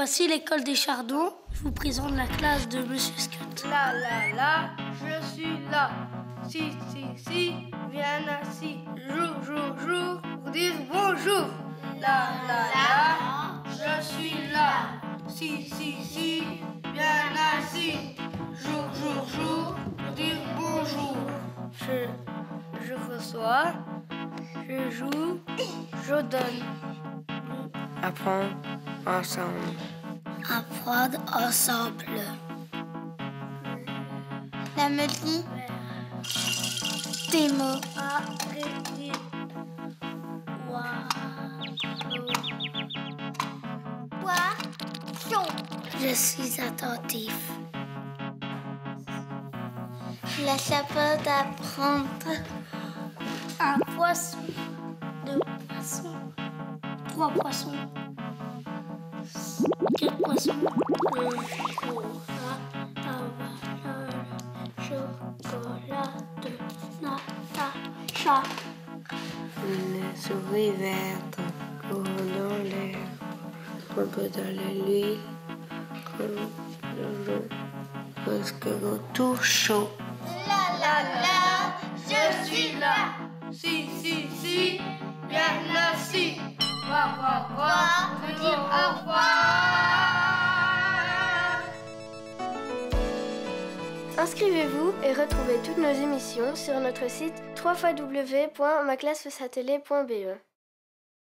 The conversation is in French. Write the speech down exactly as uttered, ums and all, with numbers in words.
Voici l'école des Chardons. Je vous présente la classe de Monsieur Scott. Là, là, là, je suis là. Si, si, si, bien assis. Jour, jour, jour, pour dire bonjour. Là, là, là, je suis là. Si, si, si, bien assis. Jour, jour, jour, pour dire bonjour. Je, je reçois, je joue, je donne. Apprendre ensemble. Apprendre ensemble. La mélodie. Des mots. Arrêter. Poisson. Je suis attentif. La chapelle d'apprendre. Un poisson. Deux poissons. Trois poissons. Quatre poissons. Le chocolat. Le chocolat de Natacha. Les souris vertes courent dans l'air, un peu dans l'huile, comme l'eau, parce que l'eau tout chaud. La la la, je suis là. Si, si, si, bien assis. Wa, wa, wa, veut dire au revoir. Inscrivez-vous et retrouvez toutes nos émissions sur notre site w w w point ma classe satellé point b e.